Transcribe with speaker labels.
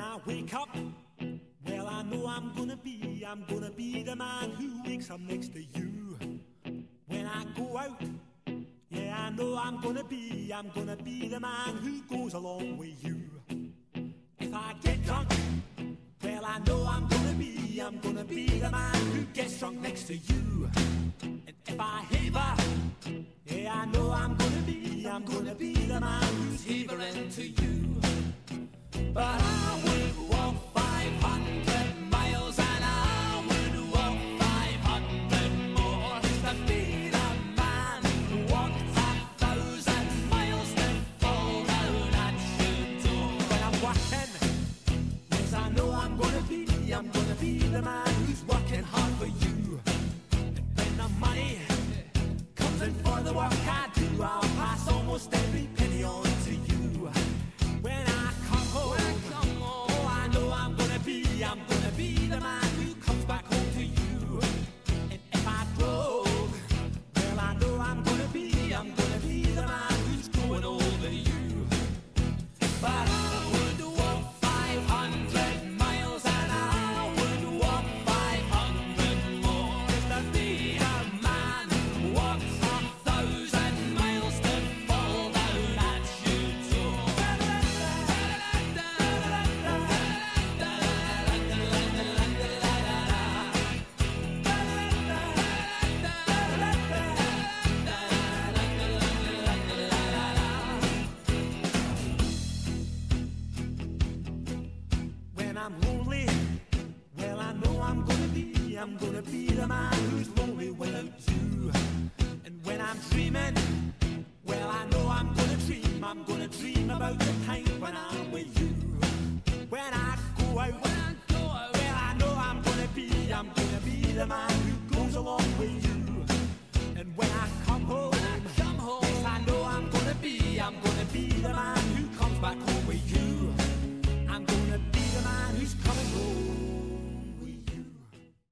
Speaker 1: I wake up, well, I know I'm gonna be the man who wakes up next to you. When I go out, yeah, I know I'm gonna be the man who goes along with you. If I get drunk, well, I know I'm gonna be the man who gets drunk next to you. And if I haver, yeah, I know I'm gonna be the man who's havering to you. But I would walk 500 miles and I would walk 500 more just to be the man who walked 1,000 miles to fall down at your door. When I'm working, yes, I know I'm gonna be the man who's working hard for you. And when the money comes in for the work I do, I'll pass almost every penny on to you. When I come home, oh, I know I'm gonna be the man who comes back home to you. And if I drove, well, I know I'm gonna be the man who's growing over you. But I would walk 500 miles and I would walk 500 more just to be a man who walks 1,000 miles to fall down at your door. When I'm lonely, well, I know I'm gonna be the man who's lonely without you. And when I'm dreaming, well, I know I'm gonna dream about the time when I'm with you. When I go out, well, I know I'm gonna be the man who goes along with you.